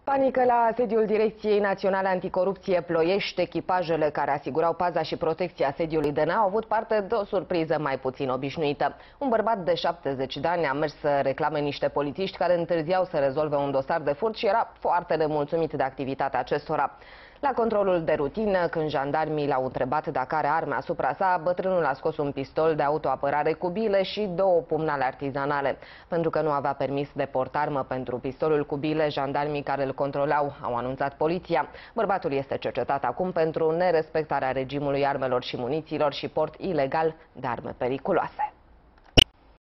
Panică la sediul Direcției Naționale Anticorupție Ploiești. Echipajele care asigurau paza și protecția sediului DNA au avut parte de o surpriză mai puțin obișnuită. Un bărbat de 70 de ani a mers să reclame niște polițiști care întârziau să rezolve un dosar de furt și era foarte nemulțumit de activitatea acestora. La controlul de rutină, când jandarmii l-au întrebat dacă are arme asupra sa, bătrânul a scos un pistol de autoapărare cu bile și două pumnale artizanale. Pentru că nu avea permis de portarmă pentru pistolul cu bile, jandarmii care îl controlau au anunțat poliția. Bărbatul este cercetat acum pentru nerespectarea regimului armelor și munițiilor și port ilegal de arme periculoase.